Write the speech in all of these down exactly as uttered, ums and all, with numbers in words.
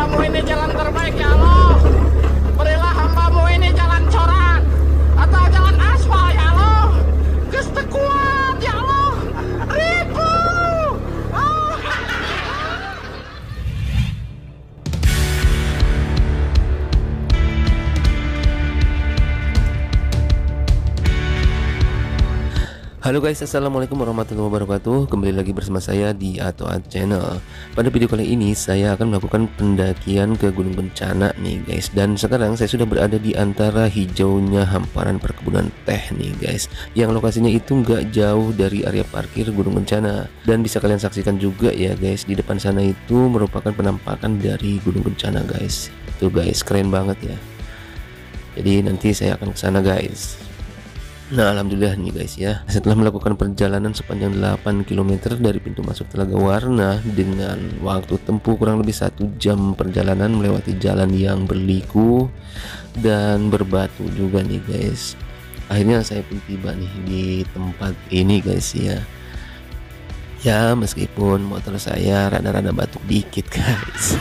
hambamu ini jalan terbaik ya Allah. Berilah hambamu ini jalan corak atau jalan aspal ya Allah. Geus teu kuat ya Allah. Ribu. Ah. Halo guys, assalamualaikum warahmatullahi wabarakatuh. Kembali lagi bersama saya di Atoat Channel. Pada video kali ini saya akan melakukan pendakian ke Gunung Kencana nih guys. Dan sekarang saya sudah berada di antara hijaunya hamparan perkebunan teh nih guys, yang lokasinya itu nggak jauh dari area parkir Gunung Kencana. Dan bisa kalian saksikan juga ya guys, di depan sana itu merupakan penampakan dari Gunung Kencana guys. Tuh guys, keren banget ya. Jadi nanti saya akan ke sana guys. Nah, alhamdulillah nih guys ya, setelah melakukan perjalanan sepanjang delapan kilometer dari pintu masuk Telaga Warna dengan waktu tempuh kurang lebih satu jam perjalanan melewati jalan yang berliku dan berbatu juga nih guys, akhirnya saya pun tiba nih di tempat ini guys ya. Ya meskipun motor saya rada-rada batuk dikit guys.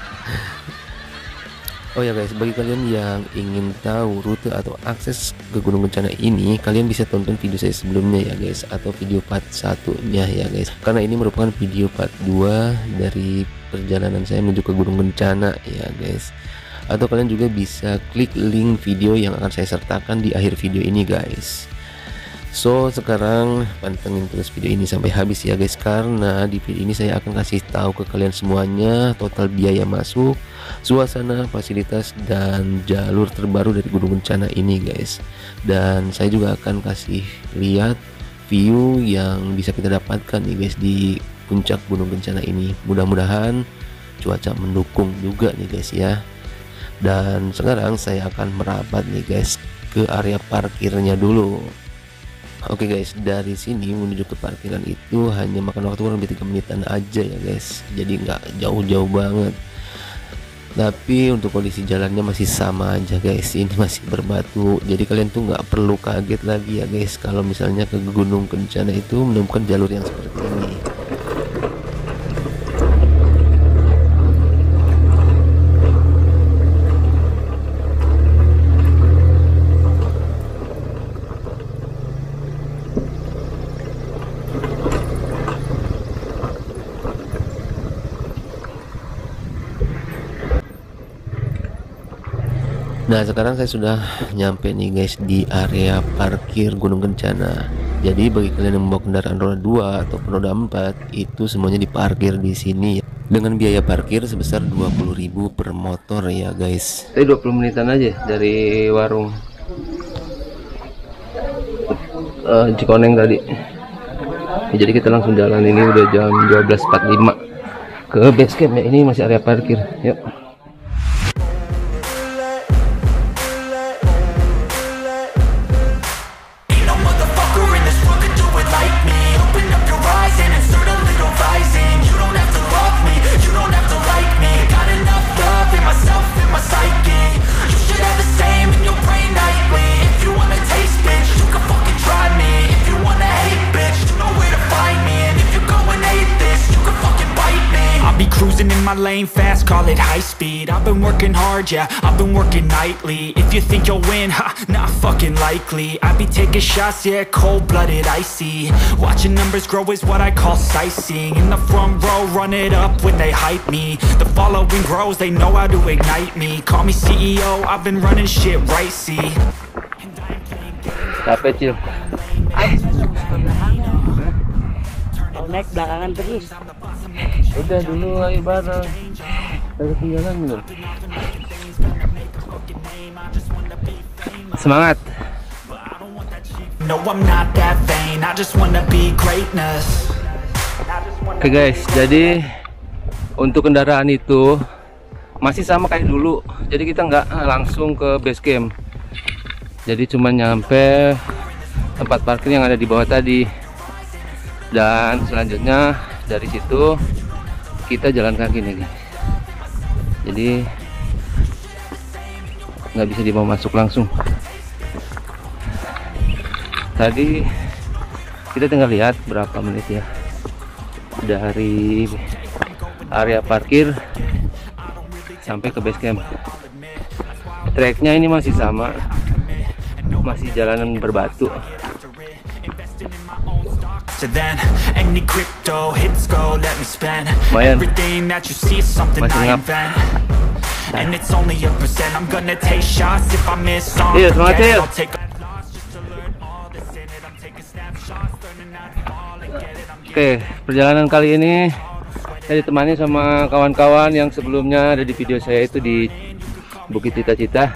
Oh ya guys, bagi kalian yang ingin tahu rute atau akses ke Gunung Kencana ini, kalian bisa tonton video saya sebelumnya ya guys, atau video part satunya ya guys, karena ini merupakan video part dua dari perjalanan saya menuju ke Gunung Kencana ya guys. Atau kalian juga bisa klik link video yang akan saya sertakan di akhir video ini guys. So sekarang pantengin terus video ini sampai habis ya guys, karena di video ini saya akan kasih tahu ke kalian semuanya total biaya masuk, suasana, fasilitas, dan jalur terbaru dari Gunung Kencana ini guys. Dan saya juga akan kasih lihat view yang bisa kita dapatkan nih guys di puncak Gunung Kencana ini. Mudah-mudahan cuaca mendukung juga nih guys ya. Dan sekarang saya akan merapat nih guys ke area parkirnya dulu. Oke guys, dari sini menuju ke parkiran itu hanya makan waktu kurang lebih tiga menitan aja ya guys, jadi nggak jauh-jauh banget. Tapi untuk kondisi jalannya masih sama aja guys, ini masih berbatu, jadi kalian tuh nggak perlu kaget lagi ya guys kalau misalnya ke Gunung Kencana itu menemukan jalur yang seperti ini. Nah sekarang saya sudah nyampe nih guys di area parkir Gunung Kencana. Jadi bagi kalian yang membawa kendaraan roda dua atau roda empat, itu semuanya diparkir di sini dengan biaya parkir sebesar dua puluh ribu per motor ya guys. Tadi dua puluh menitan aja dari warung uh, Cikoneng tadi. Jadi kita langsung jalan, ini udah jam dua belas empat puluh lima ke base camp ya. Ini masih area parkir. Yuk. Cruising in my lane fast, call it high speed. I've been working hard, yeah, I've been working nightly. If you think you'll win, ha, not fucking likely. I be taking shots, yeah, cold-blooded, icy. Watching numbers grow is what I call sightseeing. In the front row, run it up when they hype me. The following grows, they know how to ignite me. Call me C E O, I've been running shit right, see. Capek Cil. Naik belakangan terus. Udah dulu ayo bareng. Kita ketinggalan dulu. Semangat. No, I'm not that vain. I just wanna be greatness. Oke guys, jadi untuk kendaraan itu masih sama kayak dulu. Jadi kita nggak langsung ke base camp. Jadi cuma nyampe tempat parkir yang ada di bawah tadi. Dan selanjutnya dari situ kita jalan kaki nih guys. Jadi nggak bisa dibawa masuk langsung. Tadi kita tinggal lihat berapa menit ya dari area parkir sampai ke base camp. Treknya ini masih sama, masih jalanan berbatu. Lumayan, masih ngap. Iya, semangat ya. Oke, perjalanan kali ini saya ditemani sama kawan-kawan yang sebelumnya ada di video saya itu di Bukit Cita-Cita.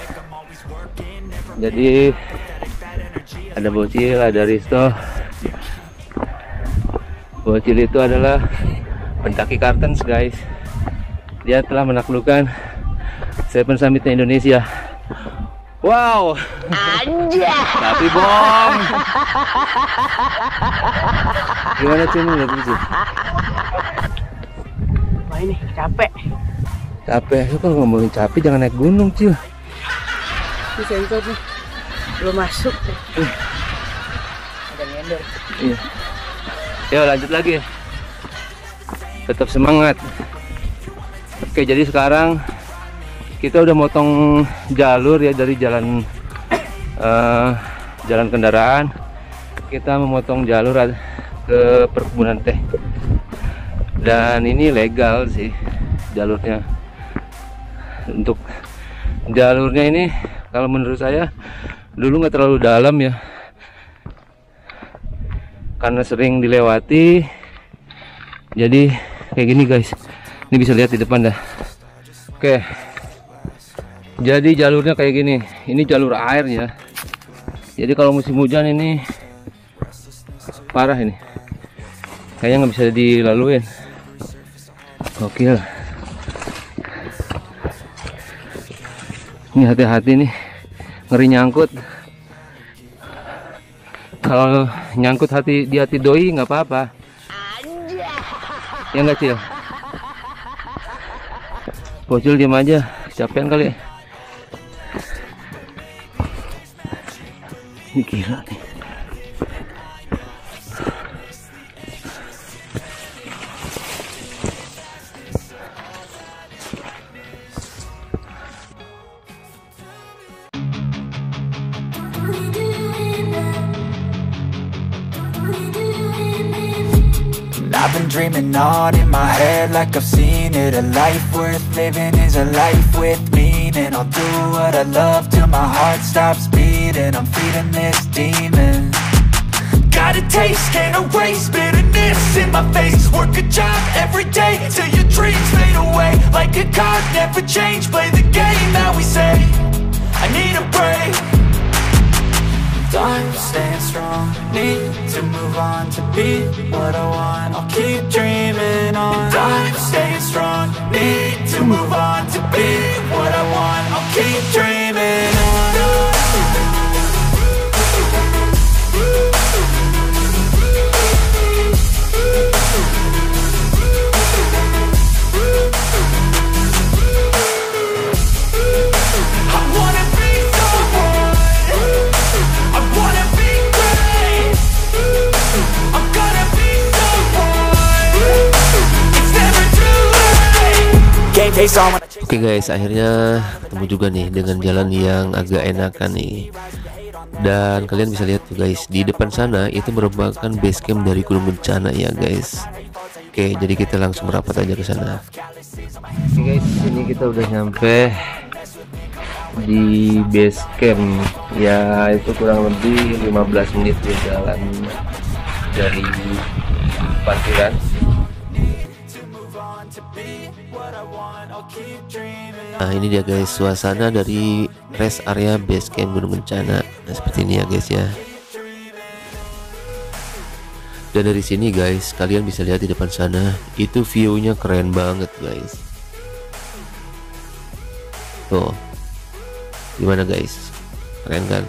Jadi ada Bocil, ada Risto. Bocil itu adalah pendaki Kartens, guys. Dia telah menaklukkan Seven Summitnya Indonesia. Wow, aja. Tapi bom. Gimana sih menurut lu? Wah ini capek. Capek, lu kalau ngomongin capek jangan naik gunung, Cil. Ini sensor nih belum masuk. Uh. Ada nyender. Iya. Yuk lanjut lagi. Tetap semangat. Oke, jadi sekarang kita udah motong jalur ya dari jalan uh, jalan kendaraan. Kita memotong jalur ke perkebunan teh. Dan ini legal sih jalurnya. Untuk jalurnya ini kalau menurut saya dulu nggak terlalu dalam ya, karena sering dilewati. Jadi kayak gini guys, ini bisa lihat di depan dah. Oke, jadi jalurnya kayak gini. Ini jalur air ya. Jadi kalau musim hujan ini parah ini, kayaknya nggak bisa dilaluin. Gokil. Ini hati-hati nih, ngeri nyangkut. Kalau nyangkut hati di hati doi nggak apa-apa. Ya nggak Cil? Bocil diam aja, kecapean kali. Ini gila nih. I've been dreaming on in my head like I've seen it. A life worth living is a life with meaning. I'll do what I love till my heart stops beating. I'm feeding this demon. Got a taste, can't erase bitterness in my face. Work a job every day till your dreams fade away. Like a card, never change, play the game that we say. I need a break. I'm staying strong, need to move on to be what I want. I'll keep dreaming on. I'm staying strong, need to move on to be what I want. I'll keep dreaming on. Oke guys, akhirnya ketemu juga nih dengan jalan yang agak enakan nih. Dan kalian bisa lihat tuh guys, di depan sana itu merupakan base camp dari Gunung Bencana ya guys. Oke, jadi kita langsung merapat aja ke sana. Oke guys, ini kita udah nyampe di base camp. Ya, itu kurang lebih lima belas menit ya jalan dari parkiran. Nah ini dia guys suasana dari rest area base camp Gunung Bencana. Nah seperti ini ya guys ya. Dan dari sini guys kalian bisa lihat di depan sana itu view-nya keren banget guys. Tuh, gimana guys? Keren kan?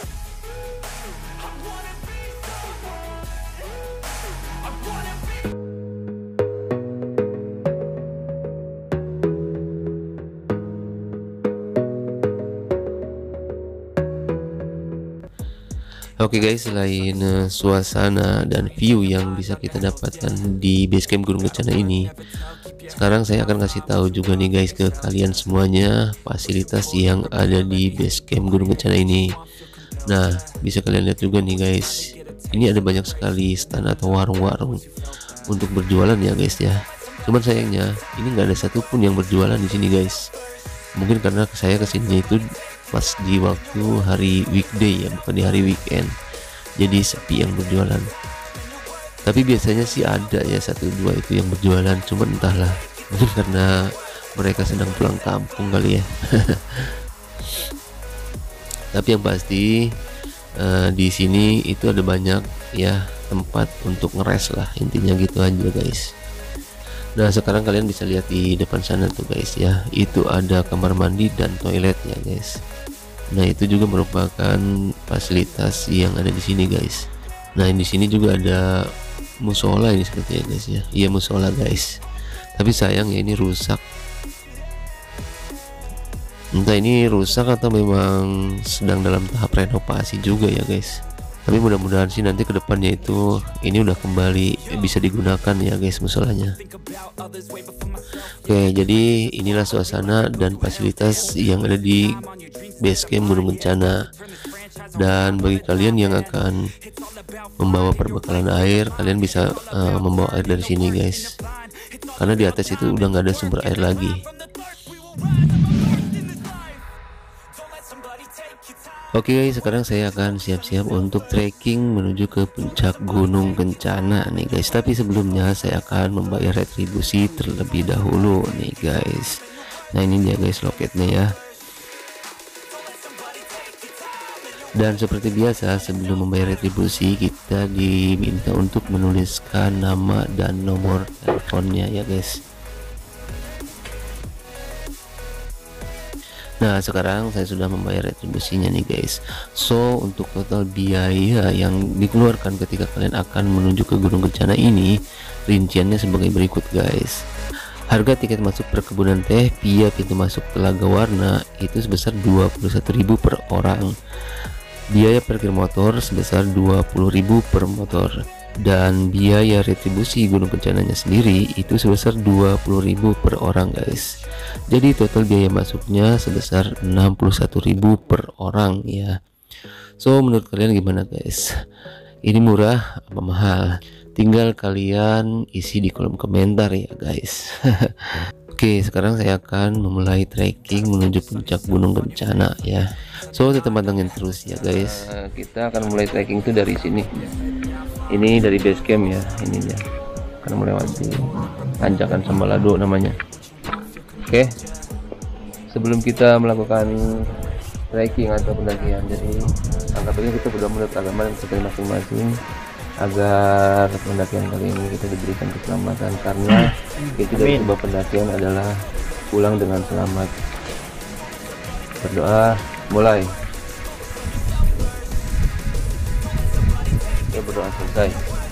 Oke okay guys, selain uh, suasana dan view yang bisa kita dapatkan di base camp Gunung Bencana ini, Sekarang saya akan kasih tahu juga nih guys ke kalian semuanya fasilitas yang ada di base camp Gunung Kencana ini. Nah, bisa kalian lihat juga nih guys, ini ada banyak sekali stand atau warung-warung untuk berjualan ya guys ya. Cuman sayangnya ini nggak ada satupun yang berjualan di sini guys. Mungkin karena saya kesini itu pas di waktu hari weekday ya, bukan di hari weekend, jadi sepi yang berjualan. Tapi biasanya sih ada ya satu dua itu yang berjualan, cuman entahlah, mungkin karena mereka sedang pulang kampung kali ya. Tapi yang pasti uh, di sini itu ada banyak ya tempat untuk ngeres lah, intinya gitu aja guys. Nah, sekarang kalian bisa lihat di depan sana tuh guys ya, itu ada kamar mandi dan toilet ya guys. Nah, itu juga merupakan fasilitas yang ada di sini guys. Nah, di sini juga ada musola ini sepertinya guys ya. Iya, musola guys. Tapi sayang ya ini rusak. Entah ini rusak atau memang sedang dalam tahap renovasi juga ya guys. Tapi mudah-mudahan sih nanti kedepannya itu ini udah kembali bisa digunakan ya guys musolanya. Oke, jadi inilah suasana dan fasilitas yang ada di base camp Gunung Kencana. Dan bagi kalian yang akan membawa perbekalan air, kalian bisa uh, membawa air dari sini guys, karena di atas itu udah nggak ada sumber air lagi. Oke guys, sekarang saya akan siap-siap untuk trekking menuju ke puncak Gunung Kencana nih guys. Tapi sebelumnya saya akan membayar retribusi terlebih dahulu nih guys. Nah, ini dia guys loketnya ya. Dan seperti biasa, sebelum membayar retribusi kita diminta untuk menuliskan nama dan nomor teleponnya ya guys. Nah, sekarang saya sudah membayar retribusinya nih guys. So, untuk total biaya yang dikeluarkan ketika kalian akan menuju ke Gunung Kencana ini, rinciannya sebagai berikut guys. Harga tiket masuk perkebunan teh via pintu masuk Telaga Warna itu sebesar dua puluh satu ribu per orang. Biaya parkir motor sebesar dua puluh ribu per motor. Dan biaya retribusi Gunung Kencananya sendiri itu sebesar dua puluh ribu per orang guys. Jadi total biaya masuknya sebesar enam puluh satu ribu per orang ya. So, menurut kalian gimana guys? Ini murah apa mahal? Tinggal kalian isi di kolom komentar ya guys. Oke, sekarang saya akan memulai trekking menuju puncak Gunung Kencana ya. So, tetap pantengin terus ya guys. Nah, kita akan mulai trekking itu dari sini. Ini dari base camp ya, ini dia. Akan melewati tanjakan Sambalado namanya. Oke, sebelum kita melakukan trekking atau pendakian, jadi anggap aja kita sudah menurut agama dan sesuai masing-masing, agar pendakian kali ini kita diberikan keselamatan, karena itu dari sebuah pendakian adalah pulang dengan selamat. Berdoa, mulai. Ya, berdoa selesai.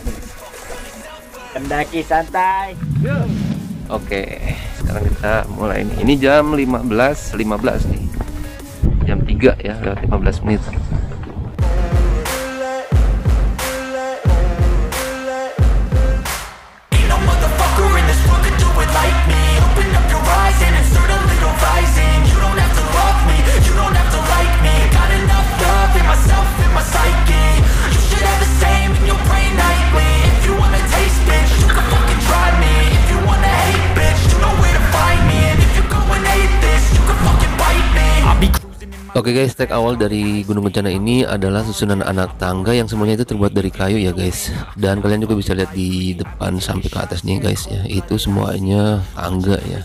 Pendaki santai. Oke, sekarang kita mulai nih. Ini jam lima belas lima belas nih. Jam tiga ya, lewat lima belas menit. Oke guys, trek awal dari Gunung Kencana ini adalah susunan anak tangga yang semuanya itu terbuat dari kayu ya guys. Dan kalian juga bisa lihat di depan sampai ke atas nih guys ya, itu semuanya tangga ya.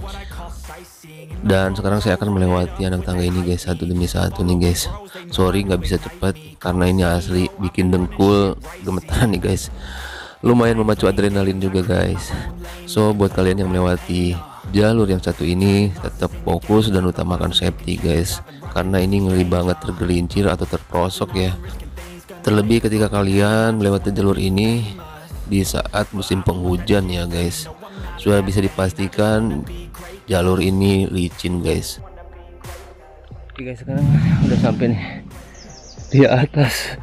Dan sekarang saya akan melewati anak tangga ini guys, satu demi satu nih guys. Sorry nggak bisa cepat karena ini asli bikin dengkul gemetaran nih guys. Lumayan memacu adrenalin juga guys. So, buat kalian yang melewati jalur yang satu ini, tetap fokus dan utamakan safety guys, karena ini ngeri banget tergelincir atau terprosok ya. Terlebih ketika kalian melewati jalur ini di saat musim penghujan ya guys. Sudah bisa dipastikan jalur ini licin guys. Oke guys, sekarang udah sampai nih di atas.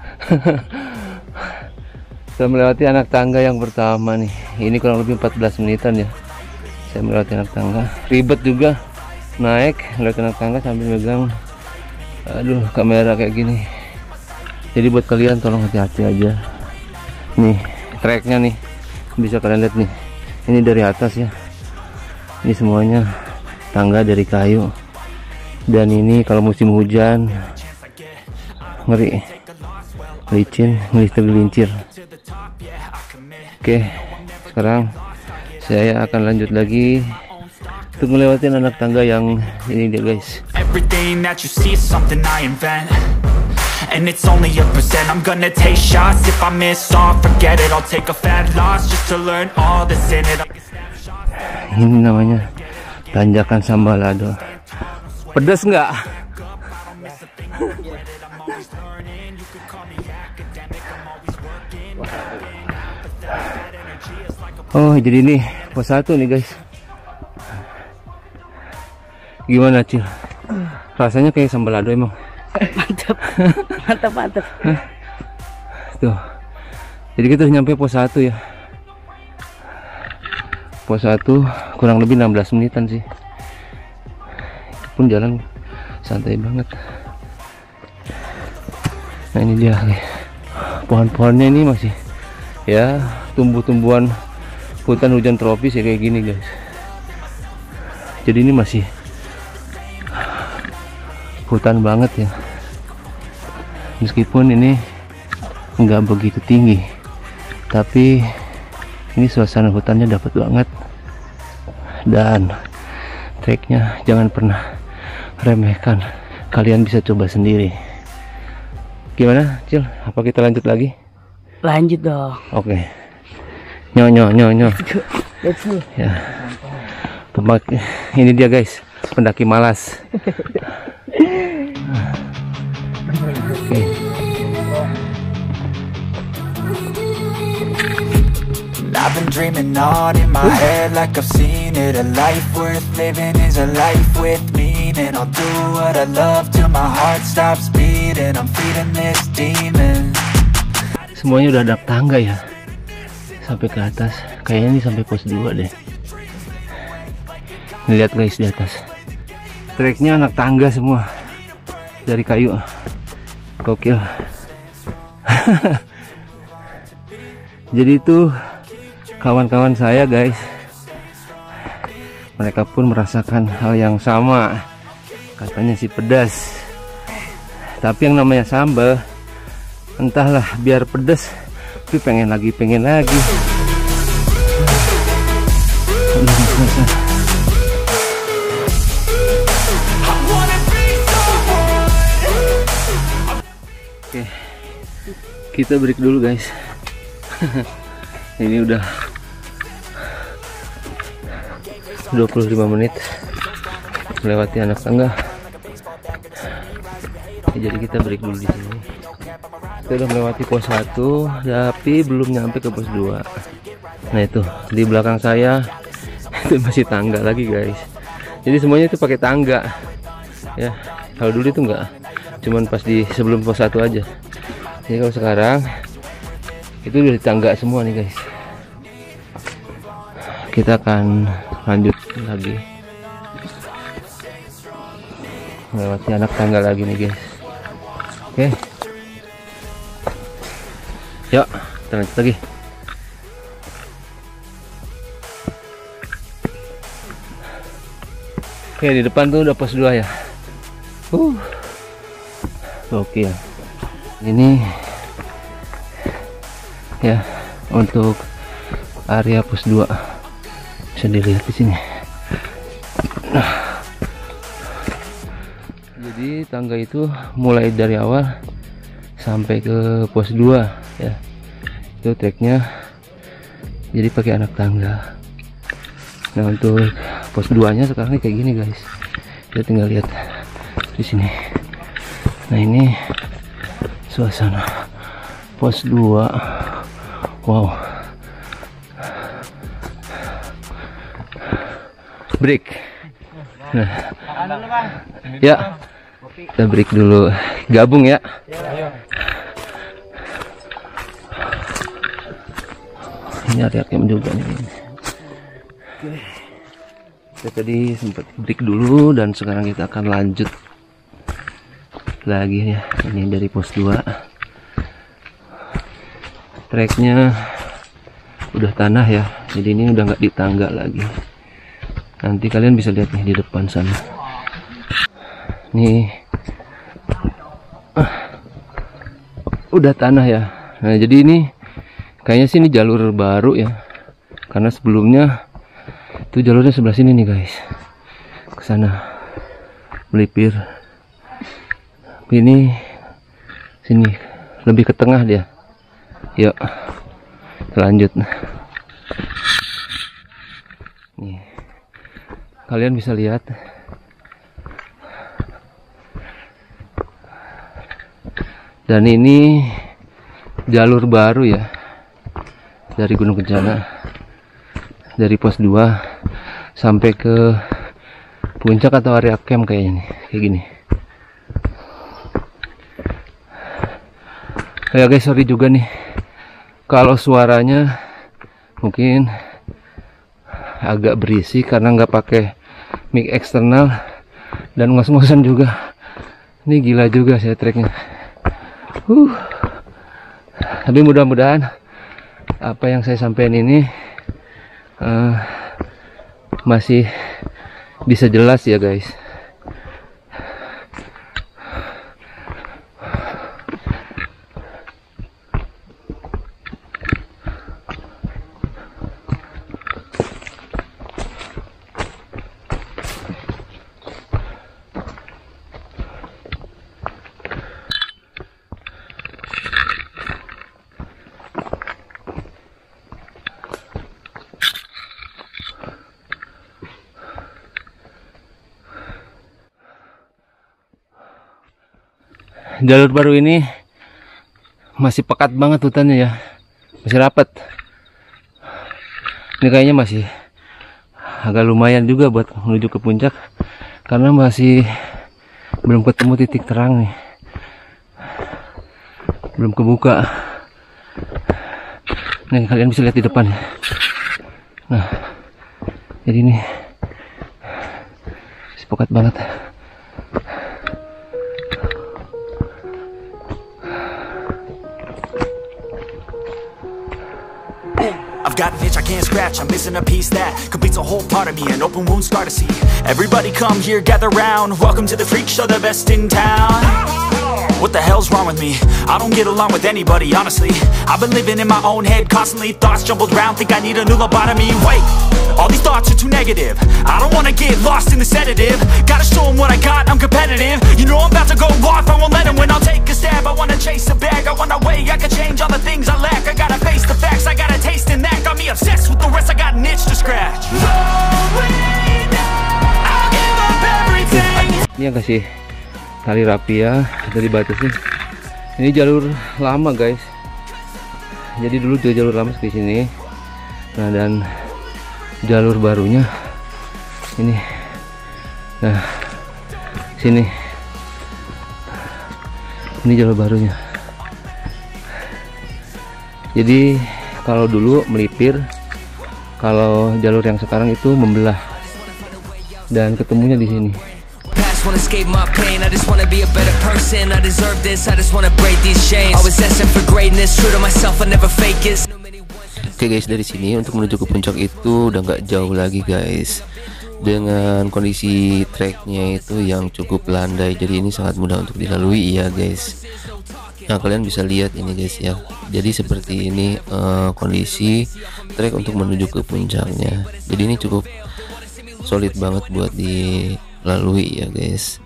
Sudah melewati anak tangga yang pertama nih. Ini kurang lebih empat belas menitan ya. Saya melewati anak tangga, ribet juga naik melewati anak tangga sambil megang aduh kamera kayak gini. Jadi buat kalian tolong hati-hati aja. Nih treknya nih, bisa kalian lihat nih, ini dari atas ya, ini semuanya tangga dari kayu. Dan ini kalau musim hujan ngeri, licin, ngelis-gelincir. Oke, sekarang saya akan lanjut lagi untuk melewati anak tangga yang ini dia guys. Everything that you see is something I invent, and it's only a percent. I'm gonna take shots. If I miss all, forget it. I'll take a fat loss just to learn all that's in it. Ini namanya tanjakan Sambalado. Pedas nggak? Oh jadi ini pos satu nih guys. Gimana Cil? Rasanya kayak Sambalado emang. Mantap, mantap, mantap. Tuh. Jadi kita udah nyampe pos satu ya. Pos satu kurang lebih enam belas menitan sih. Itu pun jalan santai banget. Nah ini dia nih. Pohon-pohonnya ini masih ya tumbuh-tumbuhan hutan hujan tropis ya kayak gini guys. Jadi ini masih hutan banget ya, meskipun ini nggak begitu tinggi, tapi ini suasana hutannya dapat banget. Dan treknya jangan pernah remehkan, kalian bisa coba sendiri. Gimana Cil, apa kita lanjut lagi? Lanjut dong. Oke, nyo nyo nyo nyo Let's go. ya, tempat ini dia guys, pendaki malas. Okay. I've been dreaming on in my head like I've seen it. A life worth living is a life with meaning. I'll do what I love till my heart stops beating. I'm feeding this demon. Semuanya udah ada tangga ya, sampai ke atas. Kayaknya ini sampai pos dua deh. Lihat guys di atas, treknya anak tangga semua dari kayu. Gokil. Jadi itu kawan-kawan saya guys, mereka pun merasakan hal yang sama. Katanya sih pedas, tapi yang namanya sambal entahlah, biar pedas tapi pengen lagi pengen lagi. Oke, kita break dulu guys. Ini udah dua puluh lima menit melewati anak tangga. Jadi kita break dulu di sini. Kita udah melewati pos satu, tapi belum nyampe ke pos dua. Nah itu di belakang saya itu masih tangga lagi guys. Jadi semuanya itu pakai tangga ya. Kalau dulu itu enggak, cuman pas di sebelum pos satu aja. Jadi kalau sekarang itu udah di tangga semua nih guys. Kita akan lanjut lagi melewati anak tangga lagi nih guys. Oke, yuk kita lanjut lagi. Oke, di depan tuh udah pos dua ya. Uh, oke ya. Ini ya untuk area pos dua, bisa dilihat di sini. Nah, jadi tangga itu mulai dari awal sampai ke pos dua ya. Itu treknya jadi pakai anak tangga. Nah untuk pos dua nya sekarang kayak gini guys. Kita tinggal lihat di sini. Nah ini suasana pos dua. Wow. Break. Nah. Ya. Kita break dulu. Gabung ya. Ini ada yang juga nih. Kita tadi sempat break dulu dan sekarang kita akan lanjut lagi ya. Ini dari pos dua. Treknya udah tanah ya, jadi ini udah nggak ditangga lagi. Nanti kalian bisa lihat nih di depan sana. Nih ah, udah tanah ya. Nah jadi ini kayaknya sih ini jalur baru ya, karena sebelumnya itu jalurnya sebelah sini nih guys, ke sana melipir. Ini sini lebih ke tengah dia. Yuk lanjut. Nih kalian bisa lihat dan ini jalur baru ya dari Gunung Kencana, dari pos dua sampai ke puncak atau area camp kayaknya nih, kayak gini. Ya guys, sorry juga nih kalau suaranya mungkin agak berisik karena nggak pakai mic eksternal dan ngos-ngosan juga. Ini gila juga saya treknya. Uh. Tapi mudah-mudahan apa yang saya sampaikan ini uh, masih bisa jelas ya guys. Jalur baru ini masih pekat banget hutannya ya, masih rapat. Ini kayaknya masih agak lumayan juga buat menuju ke puncak karena masih belum ketemu titik terang nih, belum kebuka. Nih kalian bisa lihat di depan ya. Nah jadi ini masih pekat banget. I've got an itch I can't scratch, I'm missing a piece that completes a whole part of me, an open wound scar to see. Everybody come here, gather round, welcome to the freak show, the best in town. What the hell's wrong with me? I don't get along with anybody, honestly. I've been living in my own head constantly, thoughts jumbled round, think I need a new lobotomy. Wait, all these thoughts are too negative, I don't wanna get lost in the sedative. Gotta show them what I got, I'm competitive. You know I'm about to go off, I won't let them win, I'll take a stab. I wanna chase a bag, I wanna weigh, I can change all the things I lack. I gotta face the facts, I got a taste in that. Got me obsessed with the rest, I got an itch to scratch. Ini yang kasih tali rapia dari batasnya. Ini jalur lama guys, jadi dulu juga jalur lama di sini. Nah dan jalur barunya ini, nah sini, ini jalur barunya. Jadi kalau dulu melipir, kalau jalur yang sekarang itu membelah dan ketemunya di sini. Wanna escape my pain, I just wanna be a better person. I deserve this, I just wanna break these chains. I was destined for greatness, true to myself, I never fake it. Oke guys, dari sini untuk menuju ke puncak itu udah nggak jauh lagi guys, dengan kondisi treknya itu yang cukup landai, jadi ini sangat mudah untuk dilalui ya guys. Nah kalian bisa lihat ini guys ya, jadi seperti ini uh, kondisi trek untuk menuju ke puncaknya. Jadi ini cukup solid banget buat dilalui ya guys.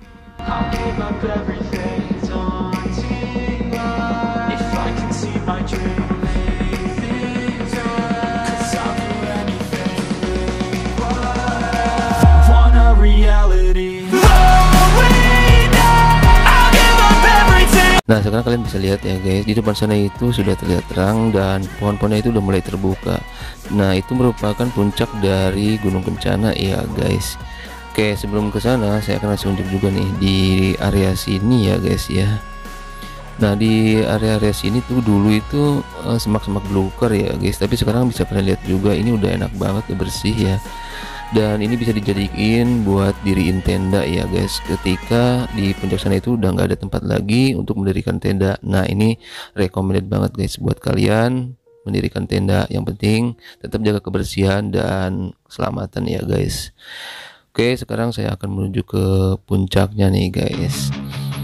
Nah sekarang kalian bisa lihat ya guys, di depan sana itu sudah terlihat terang dan pohon-pohonnya itu udah mulai terbuka. Nah itu merupakan puncak dari Gunung Kencana ya guys. Oke, sebelum ke sana saya akan kasih unjuk juga nih di area sini ya guys ya. Nah di area-area sini tuh dulu itu semak-semak belukar ya guys, tapi sekarang bisa kalian lihat juga ini udah enak banget ya, bersih ya. Dan ini bisa dijadiin buat diriin tenda ya guys, ketika di puncak sana itu udah nggak ada tempat lagi untuk mendirikan tenda. Nah ini recommended banget guys buat kalian mendirikan tenda. Yang penting tetap jaga kebersihan dan keselamatan ya guys. Oke, sekarang saya akan menuju ke puncaknya nih guys.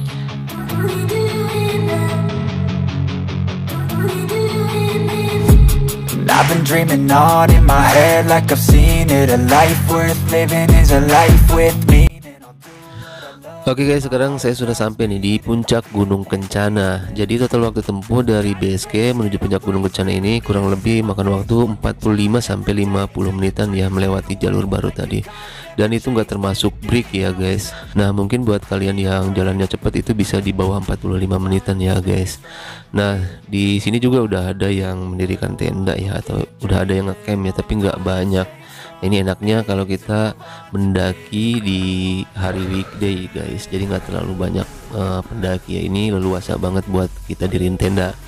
I've been dreaming on in my head like I've seen it. A life worth living is a life with me. Oke guys, sekarang saya sudah sampai nih di puncak Gunung Kencana. Jadi total waktu tempuh dari base camp menuju puncak Gunung Kencana ini kurang lebih makan waktu empat puluh lima sampai lima puluh menitan ya, melewati jalur baru tadi. Dan itu nggak termasuk break ya guys. Nah mungkin buat kalian yang jalannya cepat itu bisa di bawah empat puluh lima menitan ya guys. Nah di sini juga udah ada yang mendirikan tenda ya, atau udah ada yang ngecamp ya, tapi nggak banyak. Ini enaknya kalau kita mendaki di hari weekday guys, jadi nggak terlalu banyak uh, pendaki ya. Ini leluasa banget buat kita diriin tenda.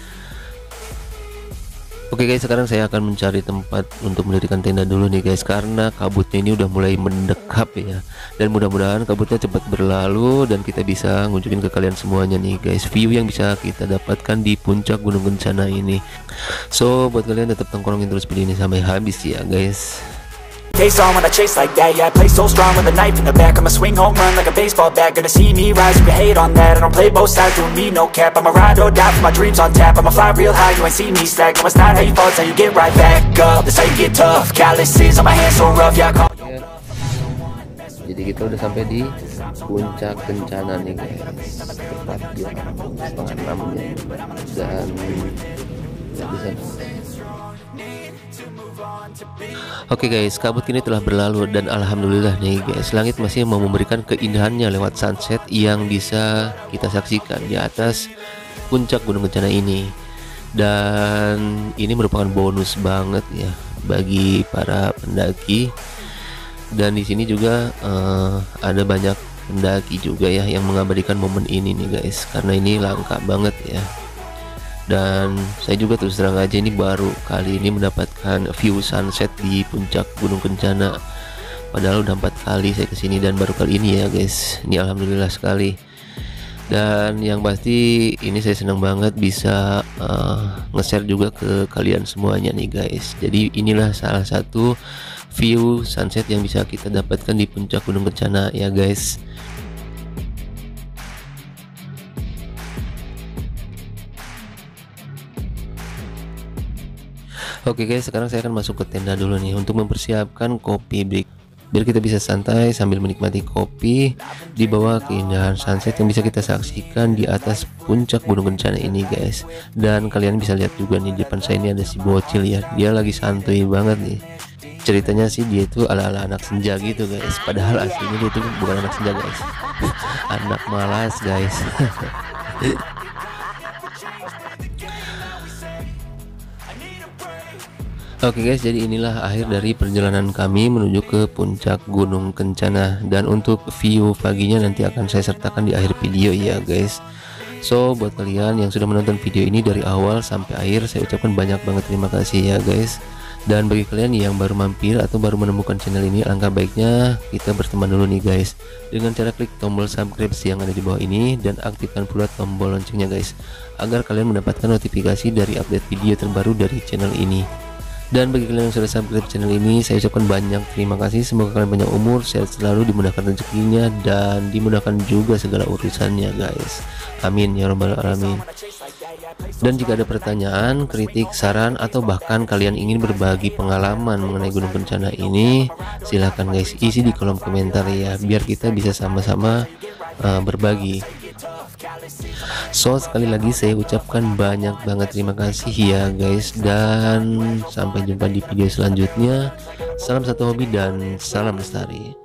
Oke guys, sekarang saya akan mencari tempat untuk mendirikan tenda dulu nih guys, karena kabutnya ini udah mulai mendekap ya. Dan mudah-mudahan kabutnya cepat berlalu dan kita bisa ngunjukin ke kalian semuanya nih guys view yang bisa kita dapatkan di puncak Gunung Kencana ini. So buat kalian tetap tongkrongin terus video ini sampai habis ya guys. Face on when I chase like that, yeah, I play so strong with a knife in the back. I'ma swing home run like a baseball bat. Gonna see me rise, you can hate on that. I don't play both sides, doing me no cap. I'ma ride or die for my dreams on tap. I'ma fly real high, you ain't see me slack. No, it's not how you fall, it's how you get right back up. That's how you get tough, calluses on my hands so rough, yeah, I call. Jadi kita udah sampai di puncak Kencana nih guys, tepat jam setengah enam ya. Dan bisa. Oke guys, kabut kini telah berlalu dan alhamdulillah nih guys, langit masih mau memberikan keindahannya lewat sunset yang bisa kita saksikan di atas puncak Gunung Kencana ini. Dan ini merupakan bonus banget ya bagi para pendaki. Dan di sini juga uh, ada banyak pendaki juga ya yang mengabadikan momen ini nih guys, karena ini langka banget ya. Dan saya juga terus terang aja ini baru kali ini mendapatkan view sunset di puncak Gunung Kencana. Padahal udah empat kali saya kesini dan baru kali ini ya guys. Ini alhamdulillah sekali. Dan yang pasti ini saya senang banget bisa uh, nge-share juga ke kalian semuanya nih guys. Jadi inilah salah satu view sunset yang bisa kita dapatkan di puncak Gunung Kencana ya guys. Oke guys, sekarang saya akan masuk ke tenda dulu nih untuk mempersiapkan kopi break, biar kita bisa santai sambil menikmati kopi di bawah keindahan sunset yang bisa kita saksikan di atas puncak Gunung Kencana ini guys. Dan kalian bisa lihat juga nih di depan saya ini ada si bocil ya, dia lagi santuy banget nih. Ceritanya sih dia itu ala-ala anak senja gitu guys, padahal aslinya dia itu bukan anak senja guys, anak malas guys. Oke guys, jadi inilah akhir dari perjalanan kami menuju ke puncak Gunung Kencana. Dan untuk view paginya nanti akan saya sertakan di akhir video ya guys. So buat kalian yang sudah menonton video ini dari awal sampai akhir, saya ucapkan banyak banget terima kasih ya guys. Dan bagi kalian yang baru mampir atau baru menemukan channel ini, alangkah baiknya kita berteman dulu nih guys, dengan cara klik tombol subscribe yang ada di bawah ini dan aktifkan pula tombol loncengnya guys, agar kalian mendapatkan notifikasi dari update video terbaru dari channel ini. Dan bagi kalian yang sudah subscribe channel ini, saya ucapkan banyak terima kasih. Semoga kalian banyak umur, sehat selalu, dimudahkan rezekinya, dan dimudahkan juga segala urusannya guys. Amin ya rabbal alamin. Dan jika ada pertanyaan, kritik, saran, atau bahkan kalian ingin berbagi pengalaman mengenai Gunung Kencana ini, silahkan guys isi di kolom komentar ya, biar kita bisa sama-sama uh, berbagi. So sekali lagi saya ucapkan banyak banget terima kasih ya guys, dan sampai jumpa di video selanjutnya. Salam satu hobi dan salam lestari.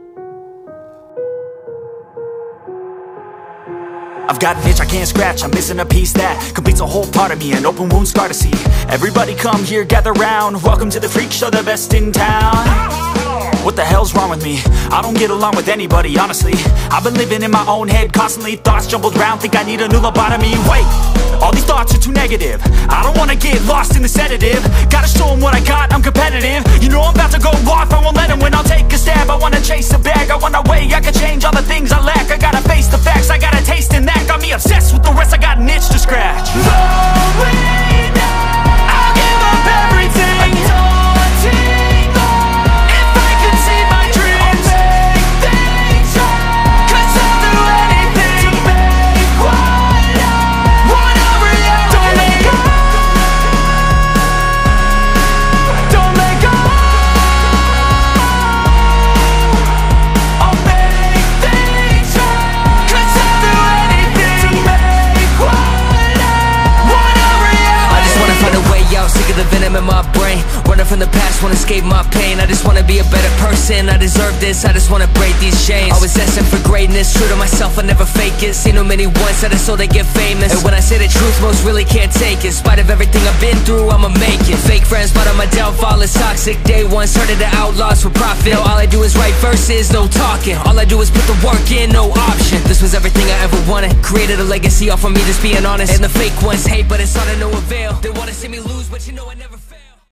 I've got an itch I can't scratch, I'm missing a piece that completes a whole part of me, an open wound scar to see. Everybody come here, gather round, welcome to the freak show, the best in town. What the hell's wrong with me? I don't get along with anybody, honestly. I've been living in my own head constantly. Thoughts jumbled round, think I need a new lobotomy. Wait, all these thoughts are too negative. I don't wanna get lost in the sedative. Gotta show them what I got, I'm competitive. You know I'm about to go off, I won't let them win. I'll take a stab, I wanna chase a bag. I want a way, I can change all the things I lack. I gotta face the facts, I got a taste in that. Got me obsessed with the rest, I got an itch to scratch. Going down, I'll give up everything. A daunting goal. If I could see my dreams, I'll make things right. 'Cause I'll do anything to make what I want a reality. Don't let go, don't let go. I'll make things right. 'Cause I'll do anything to make what I want a reality. I just wanna find a way out, sick of the venom in my brain. Running from the past, wanna escape my pain. I just wanna be a better person, I deserve this. I just wanna break these chains. Always asking for greatness, true to myself, I never fake it. Seen too many once that I so they get famous. And when I say the truth, most really can't take it. In spite of everything I've been through, I'ma make it. Fake friends, but on my downfall is toxic. Day one, started to outlaws for profit. Now all I do is write verses, no talking. All I do is put the work in, no option. This was everything I ever wanted. Created a legacy off of me, just being honest. And the fake ones hate, but it's all to no avail. They wanna see me lose, but you know I never fail.